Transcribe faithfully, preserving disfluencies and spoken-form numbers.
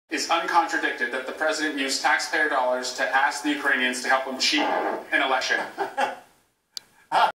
is uncontradicted that the president used taxpayer dollars to ask the Ukrainians to help him cheat an election.